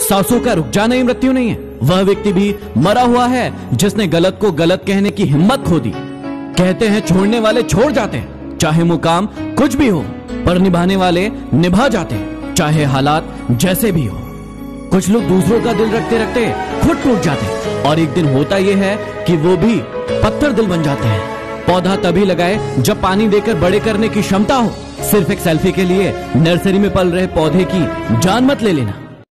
सांसों का रुक जाना ही मृत्यु नहीं है। वह व्यक्ति भी मरा हुआ है जिसने गलत को गलत कहने की हिम्मत खो दी। कहते हैं छोड़ने वाले छोड़ जाते हैं, चाहे मुकाम कुछ भी हो, पर निभाने वाले निभा जाते हैं, चाहे हालात जैसे भी हो। कुछ लोग दूसरों का दिल रखते रखते खुद टूट जाते हैं, और एक दिन होता यह है कि वो भी पत्थर दिल बन जाते हैं। पौधा तभी लगाए जब पानी देकर बड़े करने की क्षमता हो। सिर्फ एक सेल्फी के लिए नर्सरी में पल रहे पौधे की जान मत ले लेना।